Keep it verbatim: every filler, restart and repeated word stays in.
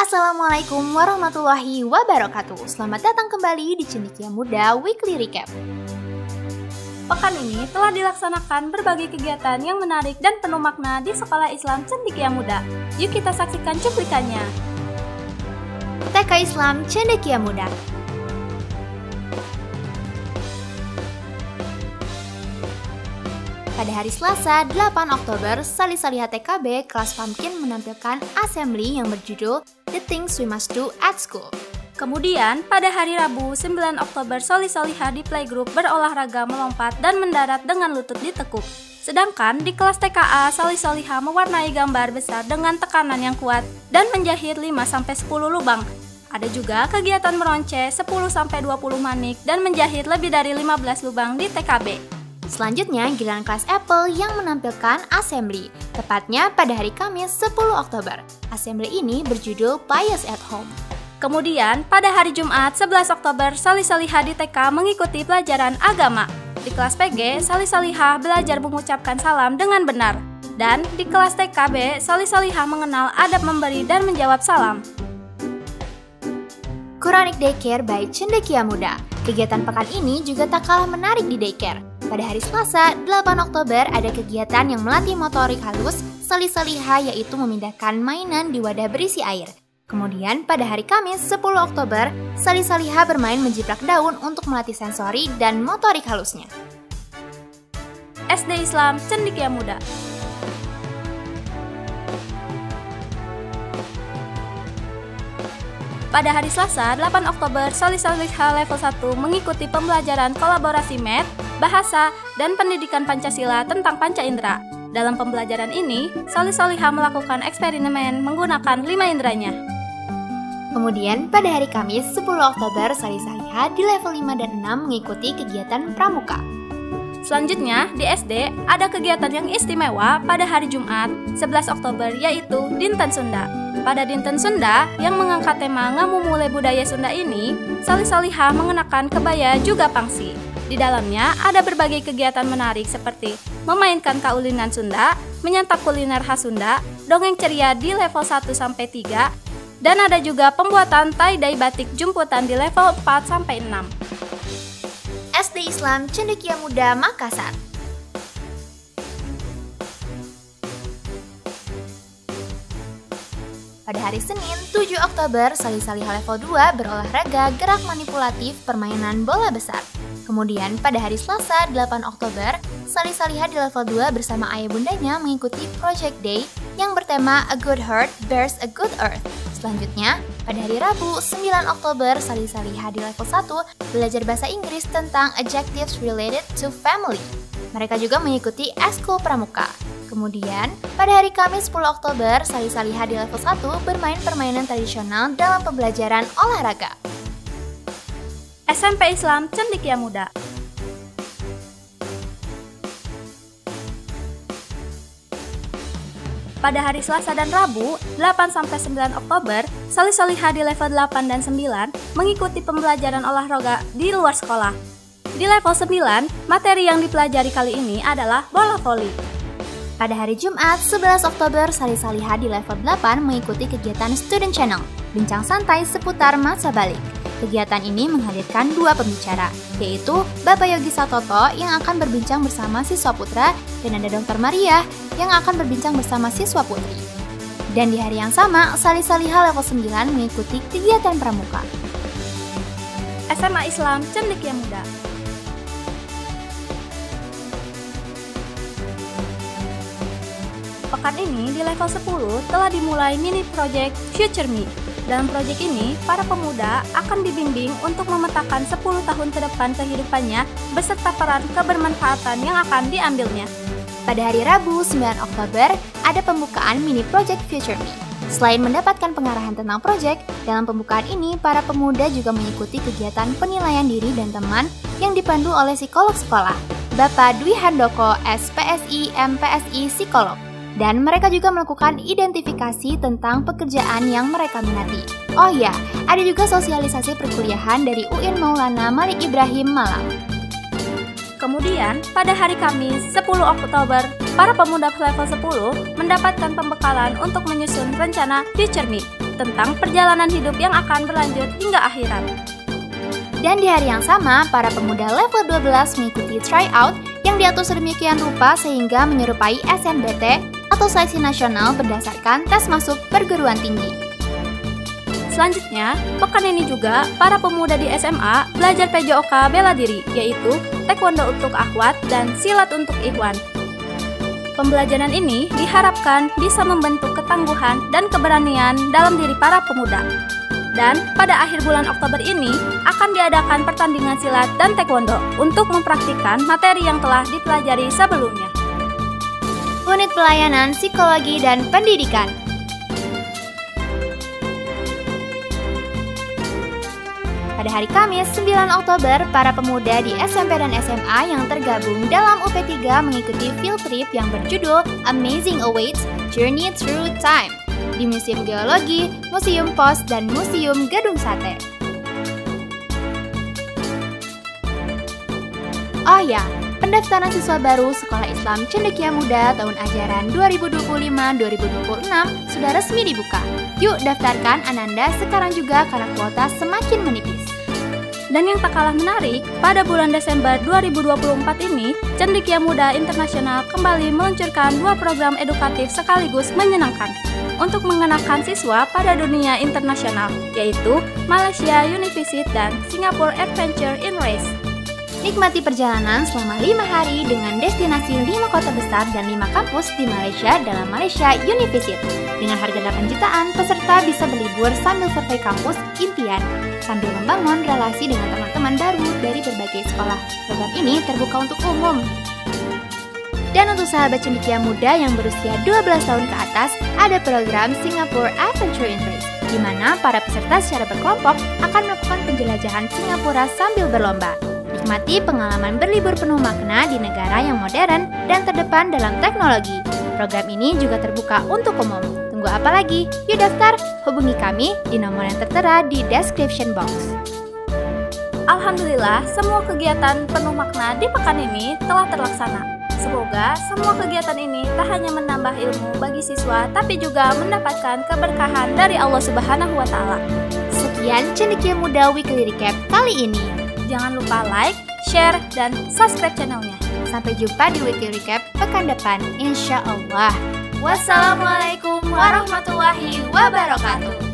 Assalamualaikum warahmatullahi wabarakatuh. Selamat datang kembali di Cendekia Muda Weekly Recap. Pekan ini telah dilaksanakan berbagai kegiatan yang menarik dan penuh makna di Sekolah Islam Cendekia Muda. Yuk kita saksikan cuplikannya. T K Islam Cendekia Muda. Pada hari Selasa, delapan Oktober, Salih-Salihah T K B kelas Pumpkin menampilkan assembly yang berjudul The Things We Must Do at School. Kemudian, pada hari Rabu, sembilan Oktober, Salih-Salihah di playgroup berolahraga melompat dan mendarat dengan lutut ditekuk. Sedangkan di kelas T K A, Salih-Salihah mewarnai gambar besar dengan tekanan yang kuat dan menjahit lima sampai sepuluh lubang. Ada juga kegiatan meronce sepuluh sampai dua puluh manik dan menjahit lebih dari lima belas lubang di T K B. Selanjutnya, giliran kelas Apple yang menampilkan assembly, tepatnya pada hari Kamis sepuluh Oktober. Assembly ini berjudul Pious at Home. Kemudian, pada hari Jumat sebelas Oktober, Salih-Salihah di T K mengikuti pelajaran agama. Di kelas P G, Salih-Salihah belajar mengucapkan salam dengan benar. Dan di kelas T K B, Salih-Salihah mengenal adab memberi dan menjawab salam. Quranic Daycare by Cendekia Muda. Kegiatan pekan ini juga tak kalah menarik di daycare. Pada hari Selasa, delapan Oktober, ada kegiatan yang melatih motorik halus Salih-Salihah, yaitu memindahkan mainan di wadah berisi air. Kemudian, pada hari Kamis, sepuluh Oktober, Salih-Salihah bermain menjiplak daun untuk melatih sensori dan motorik halusnya. S D Islam Cendekia Muda. Pada hari Selasa, delapan Oktober, Salih-Salihah level satu mengikuti pembelajaran kolaborasi math, bahasa, dan pendidikan Pancasila tentang Panca Indera. Dalam pembelajaran ini, Salih-Salihah melakukan eksperimen menggunakan lima inderanya. Kemudian, pada hari Kamis, sepuluh Oktober, Salih-Salihah di level lima dan enam mengikuti kegiatan pramuka. Selanjutnya, di S D, ada kegiatan yang istimewa pada hari Jumat, sebelas Oktober, yaitu Dinten Sunda. Pada Dinten Sunda, yang mengangkat tema Ngamumule Budaya Sunda ini, Salih-Salihah mengenakan kebaya juga pangsi. Di dalamnya ada berbagai kegiatan menarik seperti memainkan kaulinan Sunda, menyantap kuliner khas Sunda, dongeng ceria di level satu sampai tiga, dan ada juga pembuatan tie-dye batik jemputan di level empat sampai enam. S D Islam Cendekia Muda Makassar. Pada hari Senin, tujuh Oktober, Salih-Salihah level dua berolahraga gerak manipulatif permainan bola besar. Kemudian, pada hari Selasa, delapan Oktober, Salih-Salihah di level dua bersama ayah bundanya mengikuti Project Day yang bertema A Good Heart Bears a Good Earth. Selanjutnya, pada hari Rabu, sembilan Oktober, Salih-Salihah di level satu belajar bahasa Inggris tentang adjectives related to family. Mereka juga mengikuti Eskul Pramuka. Kemudian, pada hari Kamis sepuluh Oktober, Salih-Salihah di level satu bermain permainan tradisional dalam pembelajaran olahraga. S M P Islam Cendekia Muda. Pada hari Selasa dan Rabu, delapan sampai sembilan Oktober, Salih-Salihah di level delapan dan sembilan mengikuti pembelajaran olahraga di luar sekolah. Di level sembilan, materi yang dipelajari kali ini adalah bola voli. Pada hari Jumat, sebelas Oktober, Salih-Salihah di level delapan mengikuti kegiatan Student Channel, bincang santai seputar masa balik. Kegiatan ini menghadirkan dua pembicara, yaitu Bapak Yogi Satoto yang akan berbincang bersama siswa putra dan ada Dokter Maria yang akan berbincang bersama siswa putri. Dan di hari yang sama, Salih-Salihah level sembilan mengikuti kegiatan pramuka. S M A Islam Cendekia Muda. Pekan ini di level sepuluh telah dimulai mini project Future Me. Dalam proyek ini, para pemuda akan dibimbing untuk memetakan sepuluh tahun ke depan kehidupannya beserta peran kebermanfaatan yang akan diambilnya. Pada hari Rabu, sembilan Oktober, ada pembukaan mini project Future Me. Selain mendapatkan pengarahan tentang proyek, dalam pembukaan ini para pemuda juga mengikuti kegiatan penilaian diri dan teman yang dipandu oleh psikolog sekolah, Bapak Dwi Handoko, S P S I M P S I Psikolog. Dan mereka juga melakukan identifikasi tentang pekerjaan yang mereka minati. Oh ya, ada juga sosialisasi perkuliahan dari U I N Maulana Malik Ibrahim Malang. Kemudian, pada hari Kamis sepuluh Oktober, para pemuda level sepuluh mendapatkan pembekalan untuk menyusun rencana Future Me. tentang perjalanan hidup yang akan berlanjut hingga akhirat. Dan di hari yang sama, para pemuda level dua belas mengikuti tryout yang diatur sedemikian rupa sehingga menyerupai S N B T atau seleksi nasional berdasarkan tes masuk perguruan tinggi. Selanjutnya, pekan ini juga para pemuda di S M A belajar P J O K bela diri, yaitu taekwondo untuk akhwat dan silat untuk ikhwan. Pembelajaran ini diharapkan bisa membentuk ketangguhan dan keberanian dalam diri para pemuda. Dan pada akhir bulan Oktober ini akan diadakan pertandingan silat dan taekwondo untuk mempraktikkan materi yang telah dipelajari sebelumnya. Unit Pelayanan Psikologi dan Pendidikan. Pada hari Kamis, sembilan Oktober, para pemuda di S M P dan S M A yang tergabung dalam U P tiga mengikuti field trip yang berjudul Amazing Awaits Journey Through Time di Museum Geologi, Museum Pos, dan Museum Gedung Sate. Oh ya, pendaftaran siswa baru Sekolah Islam Cendekia Muda tahun ajaran dua ribu dua puluh lima dua ribu dua puluh enam sudah resmi dibuka. Yuk daftarkan Ananda sekarang juga karena kuota semakin menipis. Dan yang tak kalah menarik, pada bulan Desember dua ribu dua puluh empat ini, Cendekia Muda Internasional kembali meluncurkan dua program edukatif sekaligus menyenangkan untuk mengenalkan siswa pada dunia internasional, yaitu Malaysia Univisit dan Singapore Adventure in Race. Nikmati perjalanan selama lima hari dengan destinasi lima kota besar dan lima kampus di Malaysia dalam Malaysia Univisit. Dengan harga delapan jutaan, peserta bisa berlibur sambil survei kampus impian, sambil membangun relasi dengan teman-teman baru dari berbagai sekolah. Program ini terbuka untuk umum. Dan untuk sahabat cendekia muda yang berusia dua belas tahun ke atas, ada program Singapore Adventure in Race, di mana para peserta secara berkelompok akan melakukan penjelajahan Singapura sambil berlomba. Nikmati pengalaman berlibur penuh makna di negara yang modern dan terdepan dalam teknologi. Program ini juga terbuka untuk umum. Tunggu apa lagi? Yuk daftar! Hubungi kami di nomor yang tertera di description box. Alhamdulillah, semua kegiatan penuh makna di pekan ini telah terlaksana. Semoga semua kegiatan ini tak hanya menambah ilmu bagi siswa, tapi juga mendapatkan keberkahan dari Allah Subhanahu wa Ta'ala. Sekian Cendekia Muda Weekly Recap kali ini. Jangan lupa like, share, dan subscribe channelnya. Sampai jumpa di Weekly Recap pekan depan, insya Allah. Wassalamualaikum warahmatullahi wabarakatuh.